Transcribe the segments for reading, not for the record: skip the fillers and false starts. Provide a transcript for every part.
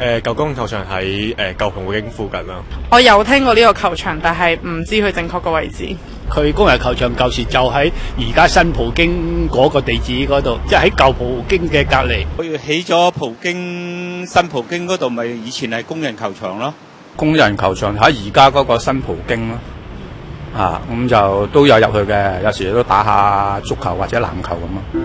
舊公園球場喺舊葡京附近啦。 我有聽過呢個球場，但係唔知佢正確個位置。 佢工人球場舊時就喺而家新葡京嗰個地址嗰度，即係喺舊葡京嘅隔離。 佢起咗葡京新葡京嗰度，咪以前係工人球場咯。 工人球場喺而家嗰個新葡京咯，咁就都有入去嘅，有時都打下足球或者籃球咁咯。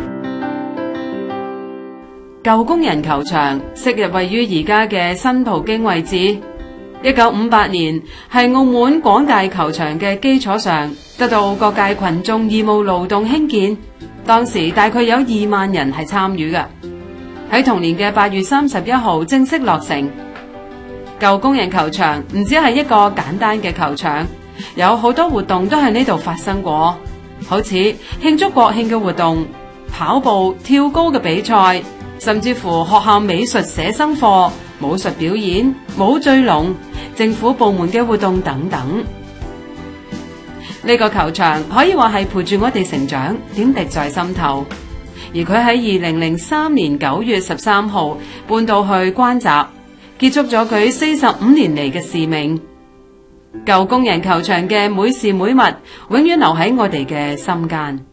舊工人球場昔日位於而家嘅新葡京位置。1958年係澳門廣大球場嘅基礎上，得到各界群眾義務勞動興建。當時大概有2萬人係參與嘅。喺同年嘅8月31號正式落成。舊工人球場唔只係一個簡單嘅球場，有好多活動都喺呢度發生過，好似慶祝國慶嘅活動、跑步、跳高嘅比賽，甚至乎學校美術寫生課、武術表演、舞醉龍、政府部門嘅活動等等。呢個球場可以話係陪住我哋成長，點滴在心頭。而佢喺2003年9月13號搬到去關閘，結束咗佢45年嚟嘅使命。舊工人球場嘅每時每物，永遠留喺我哋嘅心間。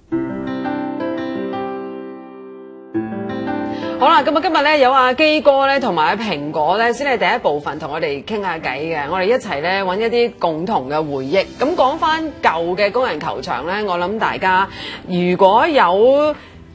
好啦，咁啊今日咧有阿基哥咧同埋阿蘋果咧先係第一部分同我哋傾下偈嘅，我哋一齊咧揾一啲共同嘅回憶。咁講翻舊嘅工人球場咧，我諗大家如果有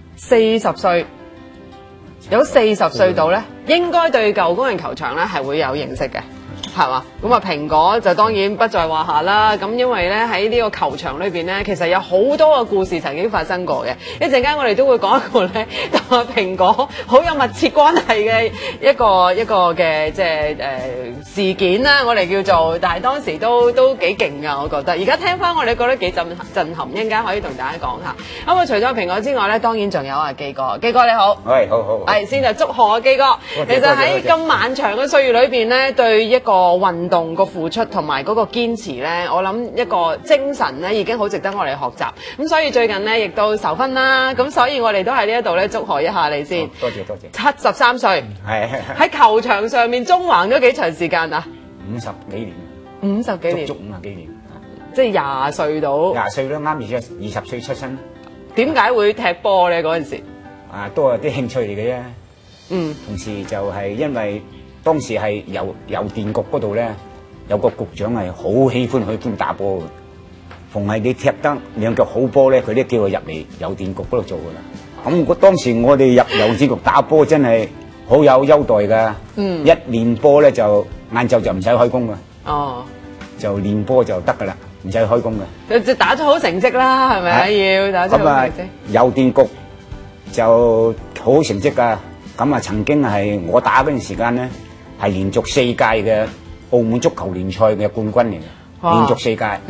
40歲，有40歲到咧，應該對舊工人球場咧係會有認識嘅。係嘛？咁啊，蘋果就當然不在話下啦。咁因為咧喺呢個球場裏邊咧，其實有好多嘅故事曾經發生過嘅。一陣間我哋都會講一個咧同阿蘋果好有密切關係嘅一個嘅即係事件啦。我哋叫做，但係當時都幾勁噶，我覺得。而家聽翻我哋覺得幾震撼，一陣間可以同大家講下。咁啊，除咗蘋果之外咧，當然仲有阿基哥。基哥你好， 喂，好。 係先就祝賀阿基哥。其實喺咁漫長嘅歲月裏邊咧，對一個運動個付出同埋嗰個堅持咧，我諗一個精神咧已經好值得我哋學習。咁所以最近咧亦都受婚啦，咁所以我哋都喺呢一度咧祝賀一下你先。 多謝。 73歲，係喺球場上面縱橫咗幾長時間啊？50幾年，足50幾年，即係20歲到。20歲啦，啱20歲出生。點解會踢波咧？嗰陣時都係啲興趣嚟嘅啫。同時就係因為當時係郵電局嗰度咧，有個局長係好喜歡去打波嘅。逢係你踢得兩腳好波咧，佢都叫我入嚟郵電局嗰度做噶啦。咁當時我哋入郵電局打波真係好有優待噶。一練波咧就晏晝就唔使開工噶。就練波就得噶啦，唔使開工嘅。 就打咗好成績啦，係咪要打出好成績？ 郵電局就好成績噶。咁啊，曾經係我打嗰段時間咧，係連續4屆嘅澳門足球聯賽嘅冠軍嚟嘅，連續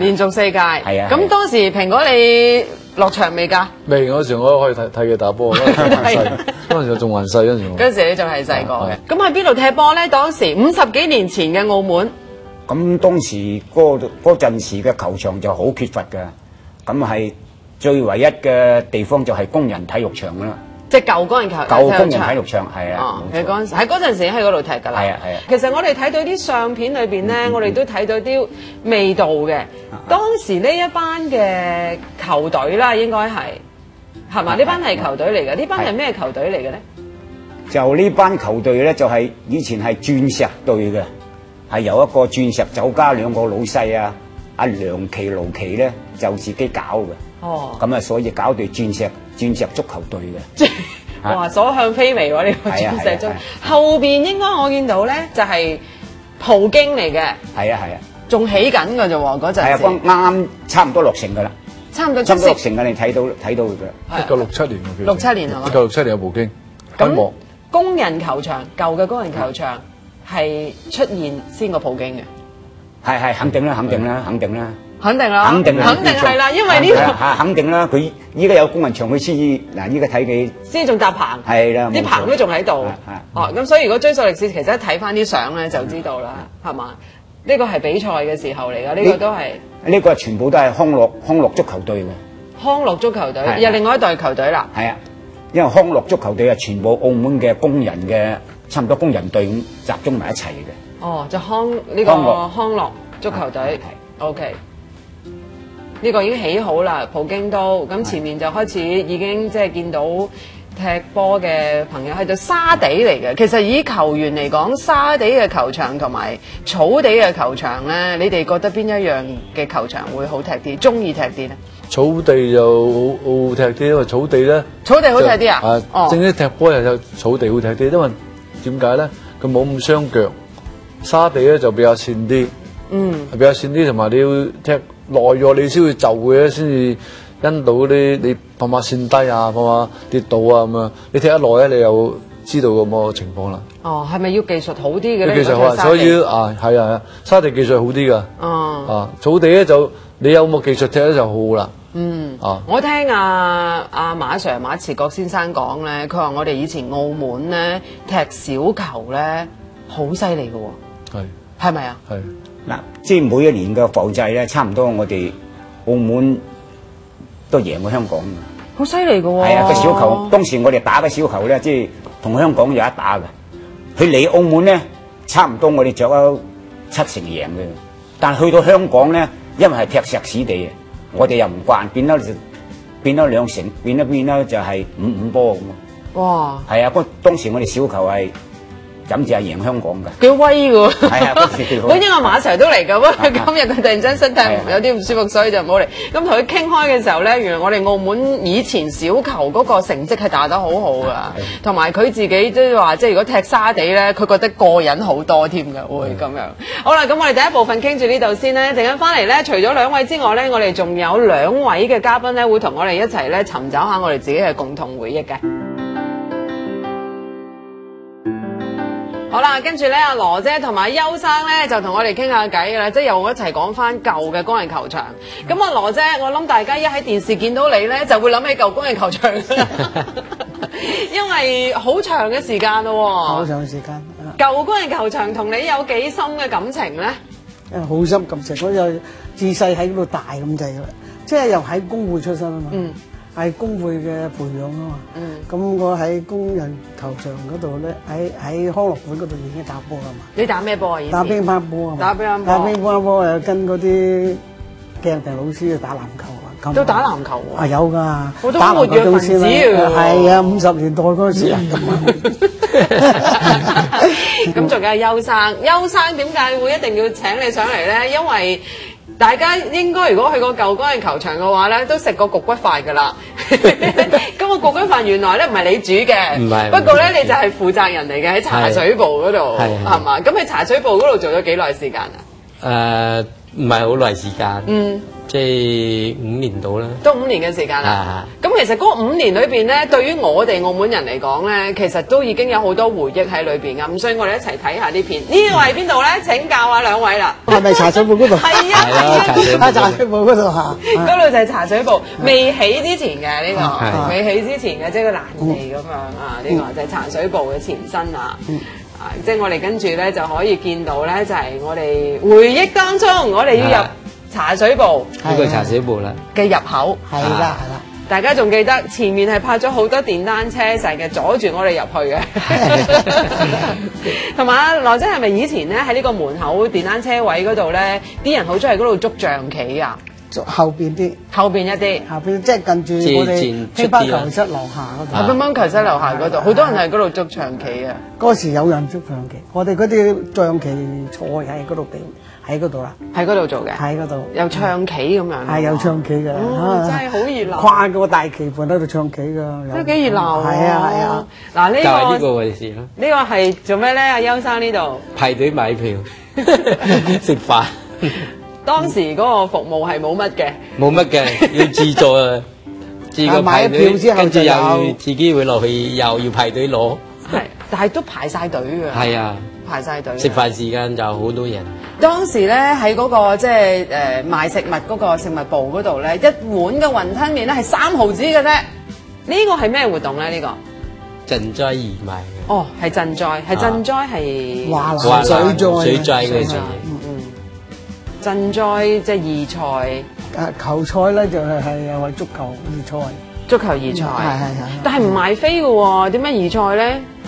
4屆。係啊。咁當時蘋果你落場未㗎？ 未，嗰時我都可以睇佢打波，嗰陣時我仲還細嗰陣時。 嗰陣時你仲係細個嘅。咁喺邊度踢波咧？當時50幾年前嘅澳門。 咁當時嗰陣時嘅球場就好缺乏㗎，咁係最唯一嘅地方就係工人體育場啦。 即係舊工人體育場係啊， 喺嗰陣時喺嗰度踢㗎啦。係啊。其實我哋睇到啲相片裏邊咧，我哋都睇到啲味道嘅。當時呢一班嘅球隊啦，應該係嘛？呢班係球隊嚟嘅，呢班係咩球隊嚟嘅咧？ 就呢班球隊咧，就係以前係鑽石隊嘅，係由一個鑽石酒家2個老細啊，阿梁奇、盧奇咧就自己搞嘅。咁啊，所以搞隊鑽石足球隊嘅。 哇，所向披靡喎！呢個鑽石足後邊應該我見到咧就係葡京嚟嘅。係啊，仲起緊㗎啫喎，嗰陣時。係啊， 啱差唔多落成㗎啦。 差唔多落成㗎，你睇到㗎。 1967年喎。 67年係嘛 ？1967年有葡京。 咁工人球場，舊嘅工人球場係出現先過葡京嘅。 係肯定啦。 肯定係啦，因為呢個肯定啦，佢依家有工人場，佢先嗱依家睇佢先仲搭棚，係啦，啲棚都仲喺度。咁所以如果追溯歷史，其實一睇翻啲相咧就知道啦，係嘛？呢個係比賽嘅時候嚟㗎，呢個都係呢個全部都係康樂足球隊嘅。 康樂足球隊又另外一隊球隊啦。 係啊，因為康樂足球隊係全部澳門嘅工人嘅差唔多工人隊咁集中埋一齊嘅。 哦，就康樂足球隊。OK， 呢個已經起好啦，葡京都。咁前面就開始已經即係見到踢波嘅朋友喺度，沙地嚟嘅。其實以球員嚟講，沙地嘅球場同埋草地嘅球場咧，你哋覺得邊一樣嘅球場會好踢啲？中意踢啲咧？ 草地就好踢啲，因為草地咧， 草地好踢啲啊！哦， 正啲踢波又有草地好踢啲，因為點解咧？佢冇咁傷腳，沙地咧就比較跣啲，比較跣啲，同埋你要踢耐咗，你先會就嘅咧，先至因到嗰啲你怕嘛跣低啊，怕嘛跌倒啊咁樣。你踢得耐咧，你又知道咁個情況啦。哦， 係咪要技術好啲嘅咧？ 技術好，所以係啊，沙地技術好啲噶。草地咧就你有冇技術踢咧就好啦。 我聽阿馬 Sir 馬慈國先生講咧，佢話我哋以前澳門咧踢小球咧好犀利嘅喎。係咪啊？ 係嗱，即係每一年嘅埠際咧，差唔多我哋澳門都贏過香港嘅。 好犀利嘅喎！ 係啊，個小球當時我哋打嘅小球咧，即係同香港有得打嘅。佢嚟澳門咧，差唔多我哋着咗7成贏嘅。但係去到香港咧，因為係踢石屎地，我哋又唔慣，變咗2成，變咗就係5-5波咁。哇！係啊，當時我哋小球係諗住係贏香港㗎， 幾威㗎喎！ 係啊，嗰時幾好。 本應阿馬 Sir 都嚟㗎，不過今日佢突然間身體有啲唔舒服，所以就冇嚟。咁同佢傾開嘅時候咧，原來我哋澳門以前小球嗰個成績係打得好好㗎，同埋佢自己即係話，即係如果踢沙地咧，佢覺得過癮好多添㗎，會咁樣。好啦，咁我哋第一部分傾住呢度先咧，陣間翻嚟咧，除咗2位之外咧，我哋仲有2位嘅嘉賓咧，會同我哋一齊咧尋找下我哋自己嘅共同回憶嘅。好啦，跟住咧，阿羅姐同埋邱生咧就同我哋傾下偈嘅啦，即係又一齊講翻舊嘅工人球場。咁啊，羅姐，我諗大家一喺電視見到你咧，就會諗起舊工人球場因為好長嘅時間咯喎。 好長嘅時間。 舊工人球場同你有幾深嘅感情咧？ 好深感情，我又自細喺嗰度大咁滯嘅啦，即係又喺工會出身啊嘛。係工會嘅培養啊嘛，咁我喺工人球場嗰度咧，喺康樂館嗰度已經打波啦嘛。你打咩波啊？以前打乒乓波啊嘛。打乒乓波又跟嗰啲鏡評老師去打籃球啊。都打籃球啊？有㗎。好多活躍分子啊！係啊，50年代嗰陣時啊咁啊。 咁仲有邱生，邱生點解會一定要請你上嚟咧？因為大家應該如果去過舊工人球場嘅話咧，都食過焗骨飯㗎啦。咁個焗骨飯原來咧唔係你煮嘅，唔係。不過咧你就係負責人嚟嘅，喺茶水部嗰度，係嘛？咁喺茶水部嗰度做咗幾耐時間啊？ 唔係好耐時間，即係5年到啦。 都5年嘅時間啦。咁其實嗰5年裏邊咧，對於我哋澳門人嚟講咧，其實都已經有好多回憶喺裏邊㗎。咁所以我哋一齊睇下呢片。呢個係邊度咧？請教下2位啦。 係咪茶水部嗰度？ 係啊， 茶水部嗰度嚇。 嗰度就係茶水部，未起之前嘅呢個，未起之前嘅即係個欄地咁樣啊。呢個就係茶水部嘅前身啊。即係我哋跟住咧就可以見到咧，就係我哋回憶當中，我哋要入茶水部呢個茶水部啦嘅入口，係啦係啦。大家仲記得前面係泊咗好多電單車，成日阻住我哋入去嘅。同埋阿羅姐係咪以前咧喺呢個門口電單車位嗰度咧，啲人好中意喺嗰度捉象棋啊？ 後邊一啲， 後邊即係近住我哋乒乓球室樓下嗰度。 乒乓球室樓下嗰度，好多人喺嗰度捉象棋啊！ 嗰時有人捉象棋，我哋嗰啲象棋賽喺嗰度表，喺嗰度啦， 喺嗰度做嘅， 喺嗰度有唱棋咁樣。係有唱棋嘅， 真係好熱鬧。 跨個大棋盤喺度唱棋㗎， 都幾熱鬧。係啊係啊，嗱呢個就係呢個嘅事咯。呢個係做咩咧？阿邱生呢度排隊買票食飯。 當時嗰個服務係冇乜嘅， 冇乜嘅，要自助啊！自個排隊，跟住又要自己會落去，又要排隊攞。 係，但係都排晒隊㗎。 係啊， 排晒隊。 食飯時間就好多人。 當時咧喺嗰個即係賣食物嗰個食物部嗰度咧，一碗嘅雲吞麵咧係3毫子嘅啫。呢個係咩活動咧？呢個賑災義賣嘅。 哦，係賑災，係賑災係華南水災嘅事。 賑災即係義賽， 球賽咧就係為足球義賽。 足球義賽，係。但係唔賣飛嘅喎，點解義賽咧？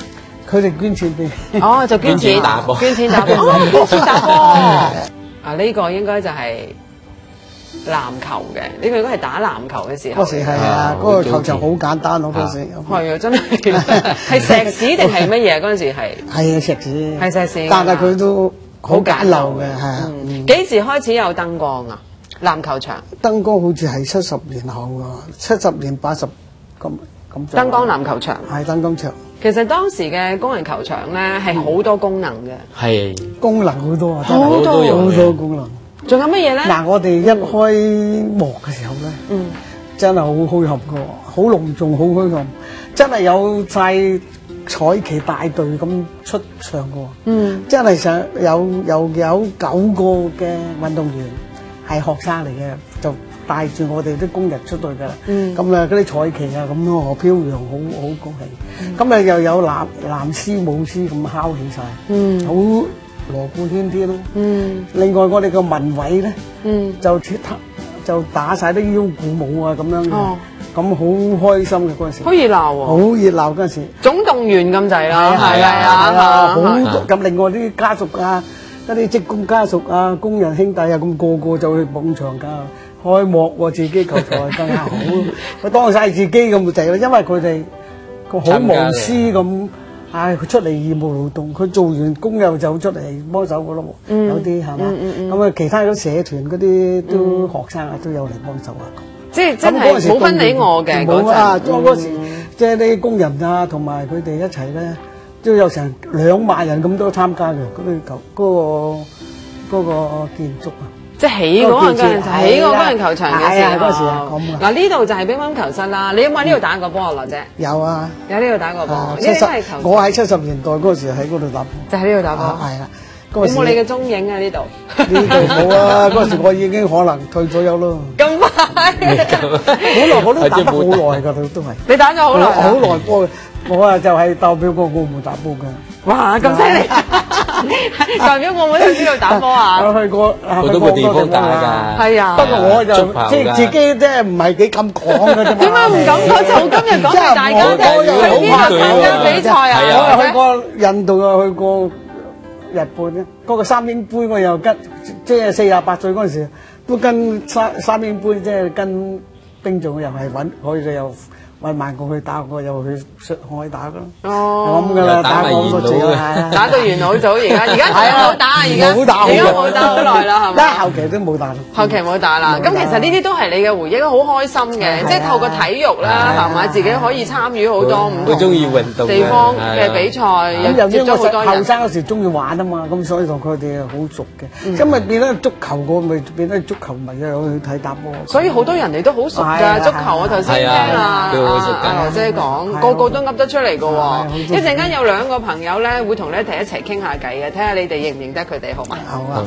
佢哋捐錢俾。 哦，就捐錢打波， 捐錢打波，哦，捐錢打波。啊，呢個應該就係籃球嘅，呢個應該係打籃球嘅時候。 嗰時係啊，嗰個球場好簡單咯，嗰時。 係啊，真係係石屎定係乜嘢？嗰陣時係啊，石屎。 係石屎。 但係佢都好簡陋嘅，係啊。 幾時開始有燈光啊？籃球場燈光好似係70年後㗎，70年80咁。 燈光籃球場係燈光場。 其實當時嘅工人球場咧係好多功能嘅， 係功能好多啊， 好多功能。 仲有乜嘢咧？ 嗱，我哋一開幕嘅時候咧，真係好墟冚㗎，好隆重，好墟冚，真係有晒彩旗大隊咁出場㗎，真係想有9個嘅運動員係學生嚟嘅，就帶住我哋啲工人出去㗎，咁啊嗰啲彩旗啊咁咯，飄揚，好高興。咁啊又有藍絲舞獅咁敲起晒，好鑼鼓喧天咯。另外我哋個文委咧，就打晒啲腰鼓舞啊咁樣嘅，咁好開心嘅嗰陣時。 好熱鬧喎！ 好熱鬧嗰陣時。總動員咁滯啦， 係啊，好咁另外啲家屬啊，嗰啲職工家屬啊，工人兄弟啊，咁個個就去捧場㗎。開幕喎，自己球台更加好，佢當晒自己咁滯啦，因為佢哋個好無私咁，佢出嚟義務勞動，佢做完工又走出嚟幫手噶咯，有啲係嘛，咁啊其他嗰社團嗰啲都學生啊都有嚟幫手啊， 即係真係冇分你我嘅嗰陣。 啊，嗰時即係啲工人啊同埋佢哋一齊咧，都有成2萬人咁多參加嘅嗰個建築啊。 即係起嗰個起個工人球場嘅時候， 嗰時係咁啊！ 嗱呢度就係乒乓球室啦。你有冇喺呢度打過波啊，羅姐？ 有啊， 有呢度打過波。 我喺70年代嗰時喺嗰度打波。 就喺呢度打波。 係啦。 有冇你嘅蹤影啊？呢度？ 呢度冇啊！嗰時我已經可能退咗休咯。 咁快？ 好耐我都打得好耐㗎，都係。 你打咗好耐？ 好耐波，我啊就係代表個澳門打波㗎。 哇！咁犀利！代表澳門去邊度打波啊？ 我去過好多個地方打㗎。 係啊。 不過我就即係自己即係唔係幾敢講嘅啫嘛。 點解唔敢講？就今日講俾大家聽。去邊度參加比賽啊？ 我又去過印度啊，去過日本咧。嗰個三英杯我又跟，即係48歲嗰陣時都跟三英杯，即係跟冰總又係揾佢哋又。揾曼國去打過，又去上海打噶咯。哦，咁噶啦，打過好多次啦， 打到元老組而家冇打，而家冇打好耐啦，係咪？ 後期都冇打。 後期冇打啦。咁其實呢啲都係你嘅回憶，好開心嘅，即係透過體育啦，係嘛，自己可以參與好多唔同地方嘅比賽，又接觸好多人。 後生嗰時中意玩啊嘛，咁所以同佢哋好熟嘅。今日變咗足球，我咪變咗足球迷啊，去睇打波。 所以好多人哋都好熟㗎，足球我頭先聽啊。羅姐講，個個都噏得出嚟嘅喎。一陣間有2個朋友咧，會同你一齊傾下偈嘅，睇下你哋認唔認得佢哋，好嗎？ 好啊。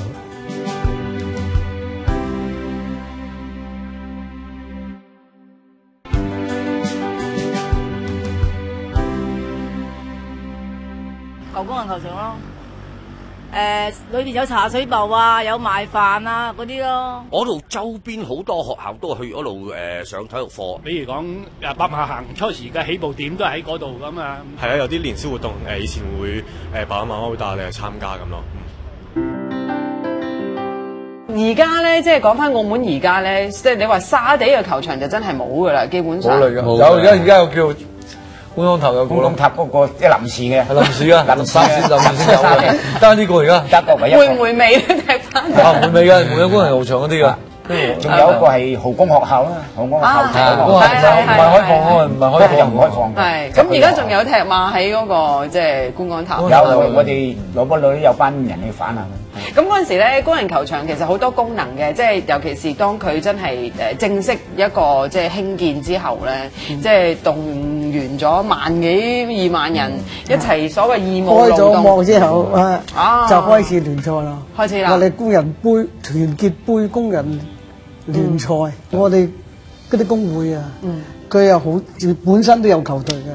舊工人球場咯。裏邊有茶水部啊，有賣飯啊嗰啲咯。 嗰度周邊好多學校都去嗰度上體育課。 比如講北馬行初時嘅起步點都喺嗰度咁啊。 係啊，有啲年宵活動以前會爸爸媽媽會帶你去參加咁咯。 而家咧，即係講翻澳門而家咧，即係你話沙地嘅球場就真係冇噶啦，基本上。 冇嚟㗎，有而家又叫。觀光塔有個觀光塔嗰個即係臨時嘅， 係臨時嘅，臨時先有嘅。得呢個而家， 得個唯一。 會唔會尾咧踢翻？ 會尾嘅，會有工人球場嗰啲㗎。 仲有一個係豪工學校啦，豪工學校唔係開放喎，唔係開放， 又唔開放。 係咁，而家仲有踢馬喺嗰個即係觀光塔。 有我哋攞波女有班人去反下。 咁嗰陣時咧，工人球場其實好多功能嘅，即係尤其是當佢真係正式一個即係興建之後咧，即係動員咗1幾2萬人一齊所謂義務勞動。 開咗幕之後就開始聯賽啦。 開始啦！ 我哋工人杯、團結杯、工人聯賽，我哋嗰啲工會啊，佢又好本身都有球隊嘅，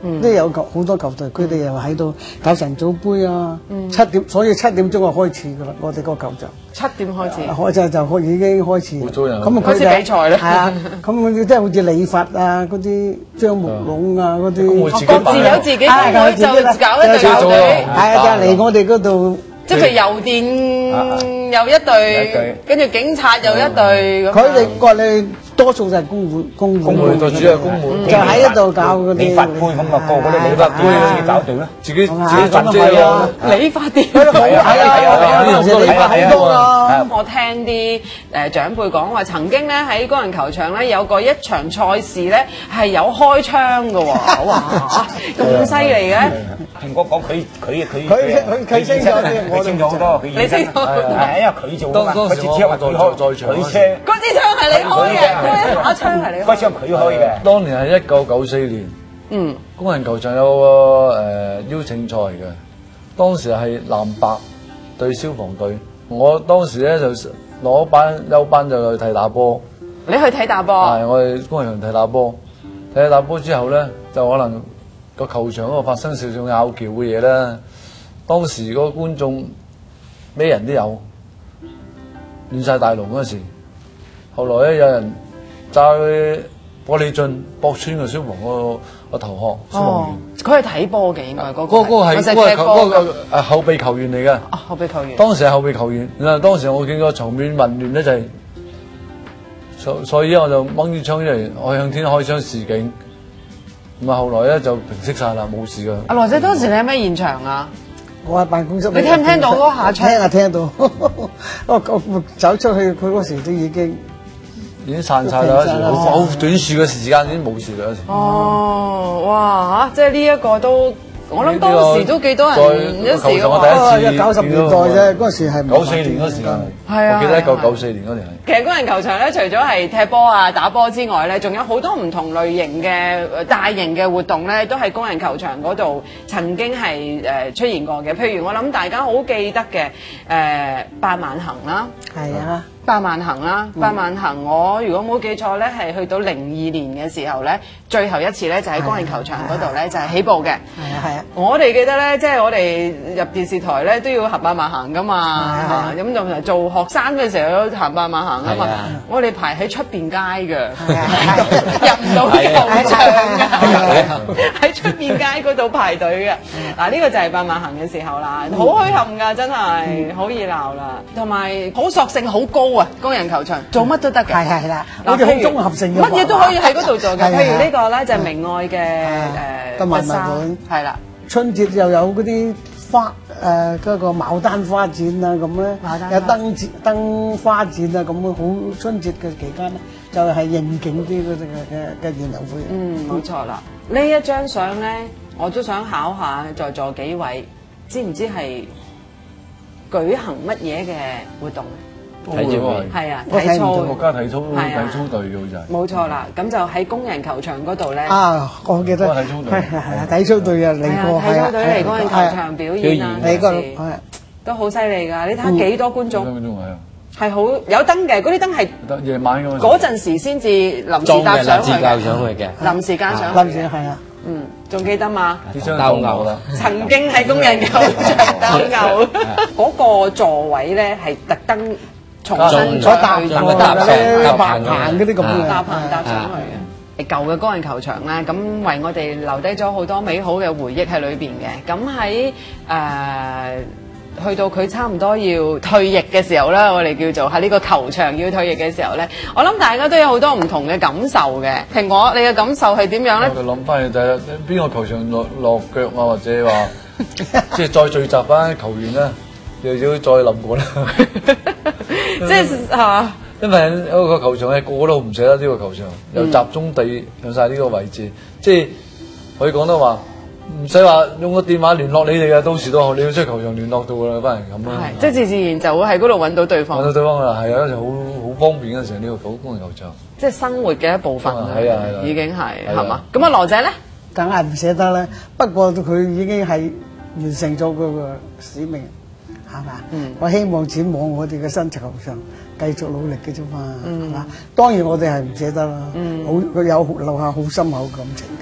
都有好多球隊，佢哋又喺度搞晨早杯啊。7點，所以7點鐘就開始噶啦，我哋個球場。 7點開始。 就已經開始。 好早人。 咁開始比賽咧。 係啊，咁佢哋即係好似理髮啊，嗰啲張木龍啊，嗰啲。 各自有自己工會就搞一隊球隊。 係啊，就嚟我哋嗰度。 即係譬如郵電又一隊，跟住警察又一隊咁。 佢哋過嚟多數就係工會就主要係工會， 就喺度搞嗰啲理髮杯咁啊，個個都理髮杯自己搞掂啦， 自己賺啫咯。 理髮店係啊，理髮好多啊。 我聽啲長輩講話，曾經咧喺工人球場咧有過一場賽事咧係有開槍嘅喎，哇咁犀利嘅！ 蘋果講佢清楚啲， 我清楚好多，佢你清楚係因為佢做啊嘛，嗰支槍係佢開，佢車嗰支槍係你開嘅，把槍係你開， 嗰槍佢開嘅。 當年係1994年，工人球場有個邀請賽嘅，當時係藍白對消防隊，我當時咧就攞休班就去睇打波。 你去睇打波？ 係，我哋工人場睇打波，睇打波之後咧就可能個球場嗰度發生少拗撬嘅嘢啦。當時嗰個觀眾咩人都有，亂晒大龍嗰時。後來咧有人揸玻璃樽駁穿個消防個頭殼，消防員。 佢係睇波嘅應該嗰個。 嗰個後備球員嚟嘅。 啊，後備球員。 當時係後備球員，當時我見個場面混亂咧就係，所以我就掹支槍出嚟，我向天開槍示警。咁啊，後來咧就平息晒啦，冇事噶。 阿羅仔當時你喺咩現場啊？ 我喺辦公室。 你聽唔聽到嗰下槍？ 聽到。我走出去，佢嗰時都已經散晒啦，好短時嘅時間已經冇事啦。 哦，哇嚇！即係呢一個都，我諗當時都幾多人一時嘅話。90年代啫，嗰時係 94年嗰時間。 係啊， 我記得1994年嗰年係。 其實工人球場咧，除咗係踢波啊、打波之外咧，仲有好多唔同類型嘅大型嘅活動咧，都喺工人球場嗰度曾經係出現過嘅。譬如我諗大家好記得嘅百萬行啦， 係啊。 百萬行啦，百萬行我如果冇記錯咧，係去到02年嘅時候咧，最後一次咧就喺工人球場嗰度咧就係起步嘅。 係啊。我哋記得咧，即係我哋入電視台咧都要行百萬行噶嘛，咁就做學生嘅時候都行百萬行啊嘛。我哋排喺出邊街嘅，入唔到球場㗎，喺出邊街嗰度排隊嘅。嗱呢個就係百萬行嘅時候啦，好墟冚㗎，真係好熱鬧啦，同埋好索性好高。工人球場做乜都得嘅， 係啦，我哋好綜合性嘅， 乜嘢都可以喺嗰度做嘅。譬如呢個咧就係明愛嘅文物館， 係啦。 春節又有嗰啲花嗰個牡丹花展啊咁咧，有燈花展啊咁好春節嘅期間咧，就係應景啲嗰啲嘅演藝會。 冇錯啦。呢一張相咧，我都想考下在座幾位，知唔知係舉行乜嘢嘅活動？ 體操係啊，體操國家體操隊嘅好似係。冇錯啦，咁就喺工人球場嗰度咧。 啊，我記得。體操隊係體操隊啊嚟過， 體操隊嚟工人球場表演啊， 嚟過都好犀利㗎！你睇下幾多觀眾？ 幾多觀眾係啊？ 係好有燈嘅，嗰啲燈係夜晚㗎嘛。 嗰陣時先至臨時搭上去嘅， 臨時加上去嘅，係啊。 仲記得嘛？ 鬥牛啦！ 曾經喺工人球場鬥牛，嗰個座位咧係特登。重新再搭棚嗰啲咁嘅，搭棚搭上去嘅。舊嘅工人球場咧，咁為我哋留低咗好多美好嘅回憶喺裏邊嘅。咁喺去到佢差唔多要退役嘅時候咧，我哋叫做喺呢個球場要退役嘅時候咧，我諗大家都有好多唔同嘅感受嘅。蘋果，你嘅感受係點樣咧？ 我就諗翻起就係邊個球場落腳啊，或者話即係再聚集翻球員咧，又要再諗過啦。 即係嚇， 因為一個球場係個個都唔捨得呢個球場，又集中地向晒呢個位置，即係可以講得話，唔使話用個電話聯絡你哋嘅，到時都好，你要出球場聯絡到㗎啦，翻嚟咁啦。 即係自自然就會喺嗰度揾到對方。 揾到對方㗎啦，係啊，嗰時好方便嗰時呢個工人球場。 即係生活嘅一部分啦， 係啊， 已經係嘛？咁啊，羅仔咧， 梗係唔捨得啦。不過佢已經係完成咗嗰個使命。係嘛？我希望展望我哋嘅新球場繼續努力嘅啫嘛，係嘛？當然我哋係唔捨得啦，好佢有留下好深厚感情嘅。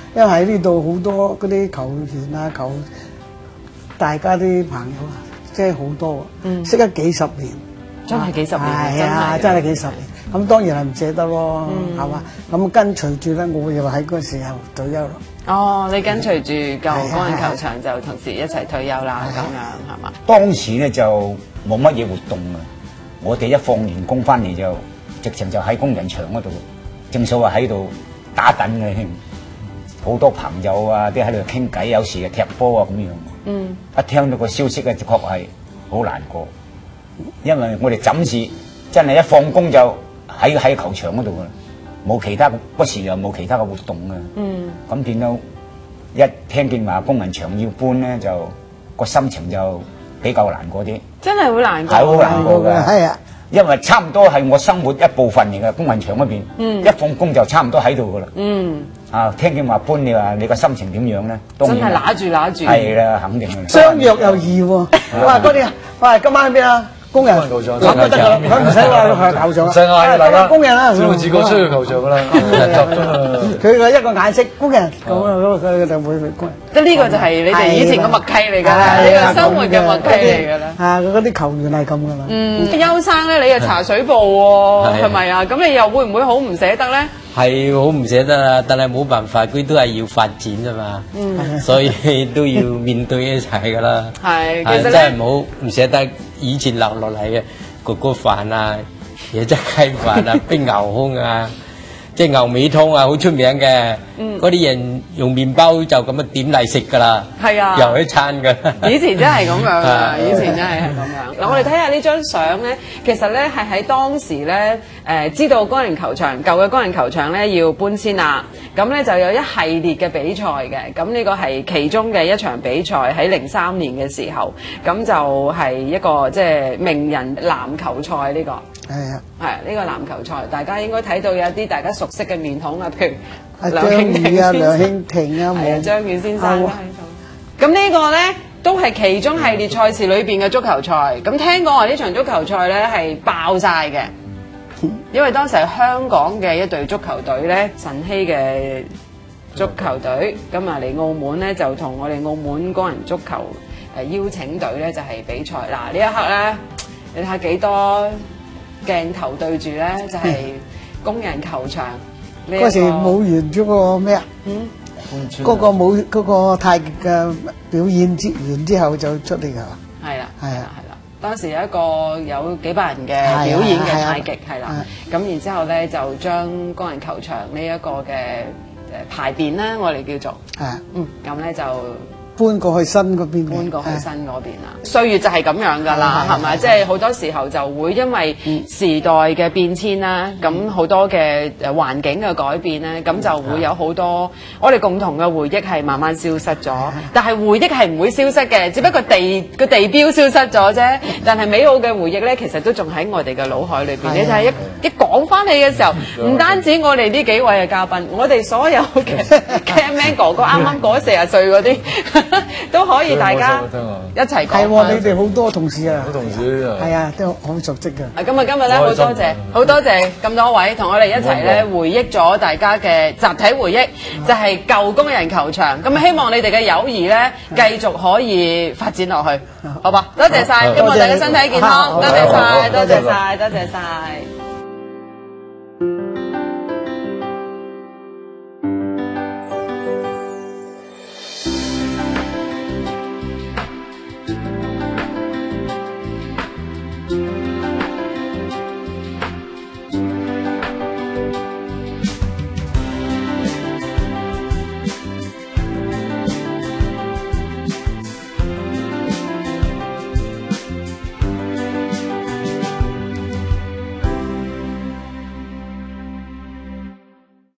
因為喺呢度好多嗰啲球員啊、大家啲朋友啊，即係好多，識咗幾十年， 真係幾十年， 係啊，真係幾十年。咁當然係唔捨得咯，係嘛？咁跟隨住咧，我又喺嗰時候退休啦。 哦，你跟隨住舊工人球場就同時一齊退休啦，咁樣係嘛？ 當時咧就冇乜嘢活動啊！我哋一放完工翻嚟就直情就喺工人場嗰度，正所謂喺度打躉嘅添。好多朋友啊，啲喺度傾偈，有時啊踢波啊咁樣。一聽到個消息咧，的確係好難過，因為我哋枕住真係一放工就喺球場嗰度噶啦，冇其他嗰時又冇其他嘅活動啊。咁變到一聽見話工人場要搬咧，就個心情就比較難過啲。 真係好難過， 係好難過嘅。 係啊， 因為差唔多係我生活一部分嚟嘅工人場嗰邊。一放工就差唔多喺度噶啦。啊，聽見話搬，你話你個心情點樣咧？ 真係揦住。係啦，肯定嘅。 相約又易喎。哇，嗰啲啊，喂，今晚喺邊啊？工人球場，咁就得㗎啦，佢唔使話球場， 唔使嗌大家工人啦， 自個出去球場㗎啦， 佢個一個眼色工人，咁佢就會工人。 即係呢個就係你哋以前嘅默契嚟㗎啦，呢個生活嘅默契嚟㗎啦。 啊，嗰啲球員係咁㗎啦。 邱生咧，你係茶水部喎，係咪啊？咁你又會唔會好唔捨得咧？ 係好唔捨得啦，但係冇辦法，佢都係要發展啊嘛，所以都要面對一齊噶啦。 係，其實真係唔捨得以前留落嚟嘅哥哥飯啊、椰汁雞飯啊、冰牛胸啊，即係牛尾湯啊，好出名嘅。嗰啲人用麵包就咁樣點嚟食噶啦。係啊，又一餐噶。 以前真係咁樣啊！以前真係咁樣。嗱，我哋睇下呢張相咧，其實咧係喺當時咧，知道工人球場舊嘅工人球場咧要搬遷啦，咁咧就有一系列嘅比賽嘅。咁呢個係其中嘅一場比賽，喺03年嘅時候，咁就係一個即係名人籃球賽呢個。 係啊， 係呢個籃球賽，大家應該睇到有一啲大家熟悉嘅面孔啊，譬如梁興宇啊、梁興庭啊， 係啊，張宇先生都喺度。咁呢個咧都係其中系列賽事裏邊嘅足球賽。咁聽講話呢場足球賽咧係爆晒嘅，因為當時係香港嘅一隊足球隊咧，晨曦嘅足球隊，咁啊嚟澳門咧就同我哋澳門工人足球邀請隊咧就係比賽。嗱呢一刻咧，你睇下幾多鏡頭對住咧，就係工人球場。 嗰時舞完咗個咩啊？嗰個舞嗰個太極嘅表演完之後就出嚟㗎啦。 係啦，係啦，係啦。當時有一個有幾百人嘅表演嘅太極係啦，咁然之後咧就將工人球場呢一個嘅排便啦，我哋叫做咁咧就搬過去新嗰邊， 搬過去新嗰邊啦。歲月就係咁樣㗎啦，係咪？即係好多時候就會因為時代嘅變遷啦，咁好多嘅環境嘅改變咧，咁就會有好多我哋共同嘅回憶係慢慢消失咗。但係回憶係唔會消失嘅，只不過地標消失咗啫。但係美好嘅回憶咧，其實都仲喺我哋嘅腦海裏邊。你睇一講翻起嘅時候，唔單止我哋呢幾位嘅嘉賓，我哋所有嘅 cameraman 哥哥啱啱過40歲嗰啲。都可以大家一齊講。 係喎，你哋好多同事啊， 好同事啊， 係啊，都好熟悉㗎。 今日咧好多謝咁多位同我哋一齊咧回憶咗大家嘅集體回憶，就係舊工人球場。咁希望你哋嘅友誼咧繼續可以發展落去，好吧？多謝晒，希望大家身體健康，多謝晒，多謝晒，多謝晒。